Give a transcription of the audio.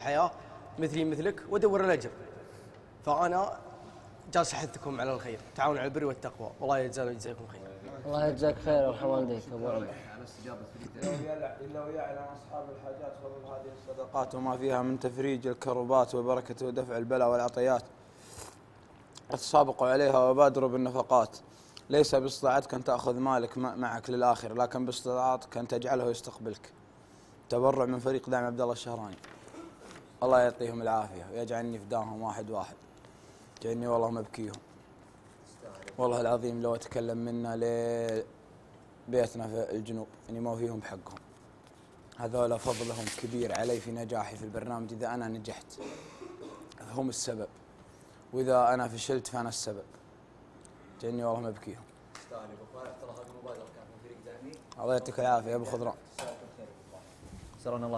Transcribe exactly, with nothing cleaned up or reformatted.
الحياه مثلي مثلك وادور الاجر. فانا جالس احثكم على الخير، تعاونوا على البر والتقوى، والله يجزانا ويجزاكم خير. الله يجزاك خير ويرحم والديك ابو عمر. لو يعلم اصحاب الحاجات فضل هذه الصدقات وما فيها من تفريج الكربات وبركه ودفع البلاء والعطيات، تسابقوا عليها وبادروا بالنفقات. ليس باستطاعتك ان تاخذ مالك معك للاخر، لكن باستطاعتك ان تجعله يستقبلك. تبرع من فريق دعم عبد الله الشهراني. الله يعطيهم العافيه ويجعلني فداهم واحد واحد. جايني والله مبكيهم. والله العظيم لو اتكلم منا لبيتنا في الجنوب اني ما فيهم بحقهم. هذول فضلهم كبير علي في نجاحي في البرنامج. اذا انا نجحت هم السبب، واذا انا فشلت فانا السبب. جايني والله مبكيهم. الله يعطيك العافيه يا ابو خضران.